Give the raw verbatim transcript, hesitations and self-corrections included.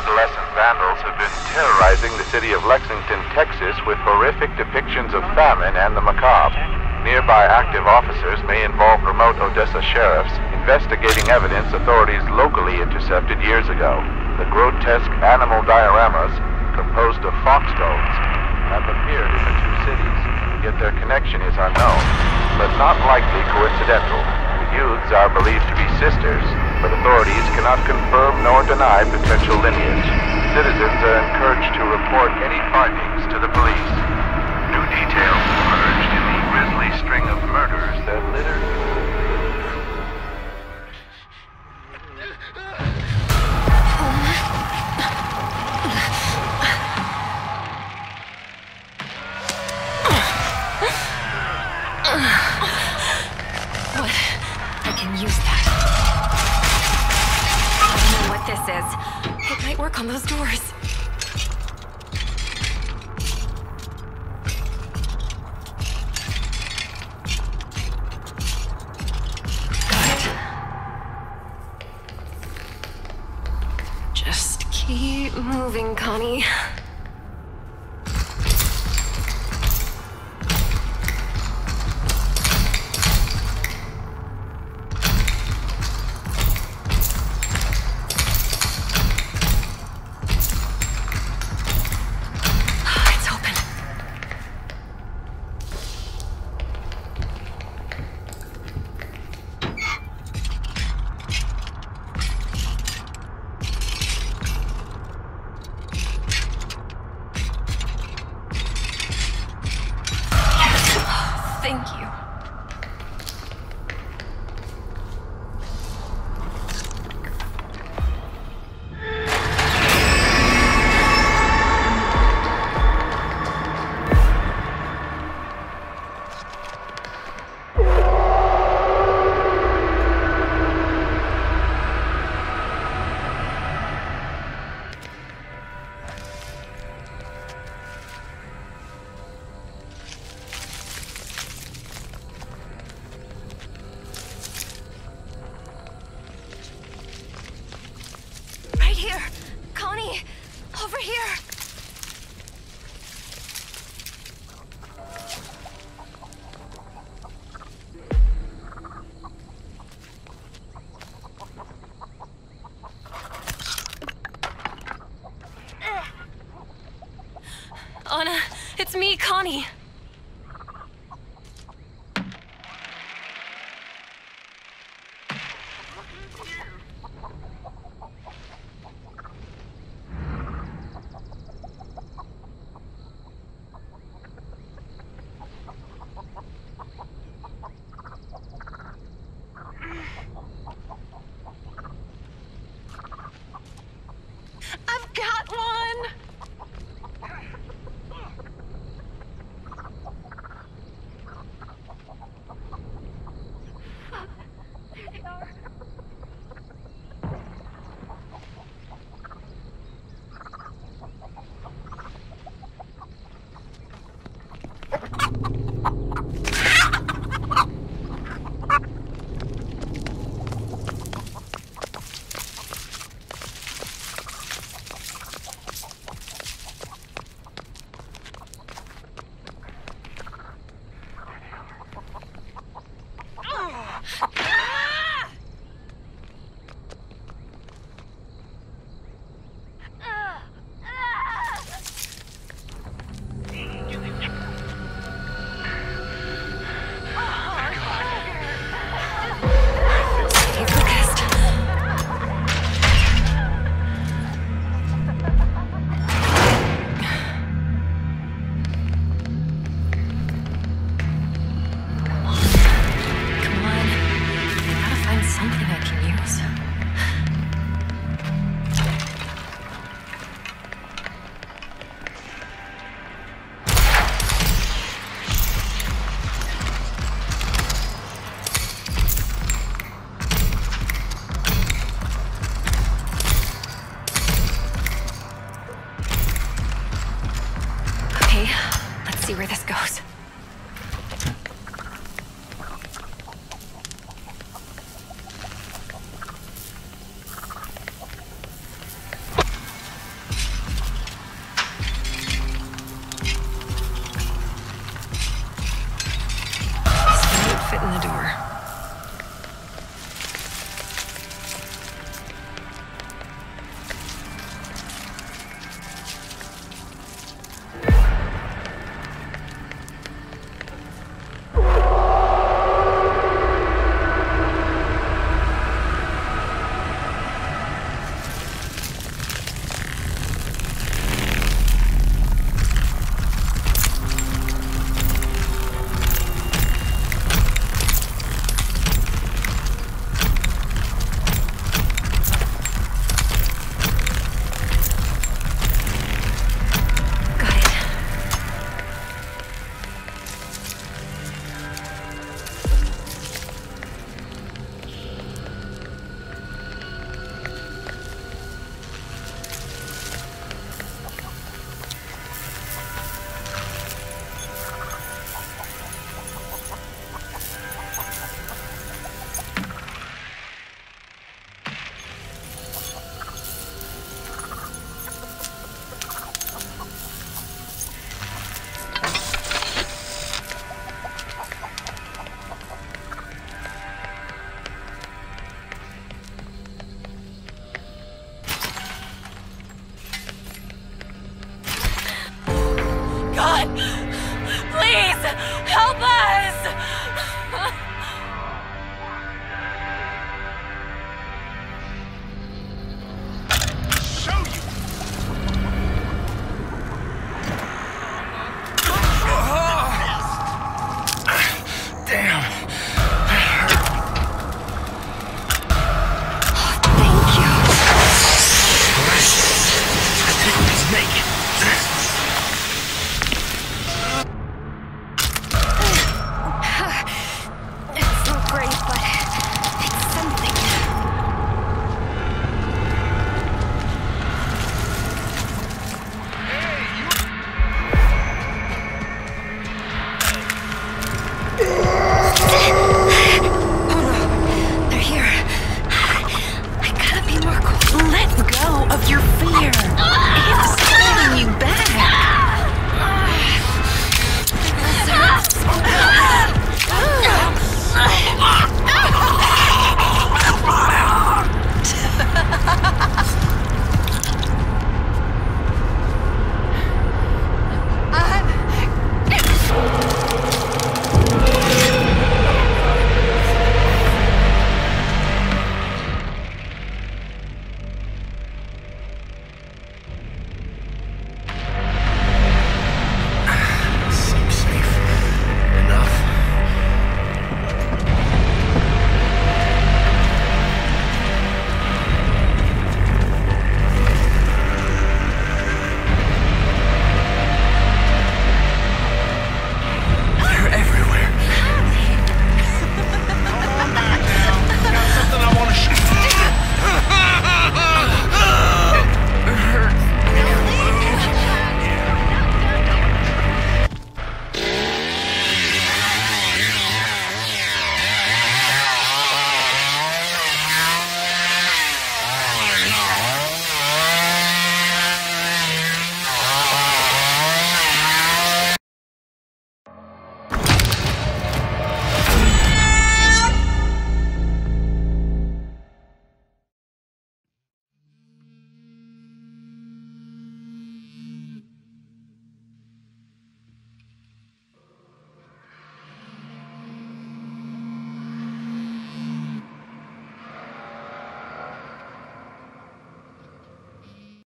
adolescent vandals have been terrorizing the city of Lexington, Texas with horrific depictions of famine and the macabre. Nearby active officers may involve remote Odessa sheriffs investigating evidence authorities locally intercepted years ago. The grotesque animal dioramas, composed of foxtones, have appeared in the two cities, yet their connection is unknown, but not likely coincidental. The youths are believed to be sisters, but authorities cannot confirm nor deny potential lineage. Citizens are encouraged to report any findings to the police. New details emerged in the grisly string of murders that littered... What? I can use that. I don't know what this is. It might work on those doors. Got it. Just keep moving, Connie. Thank you.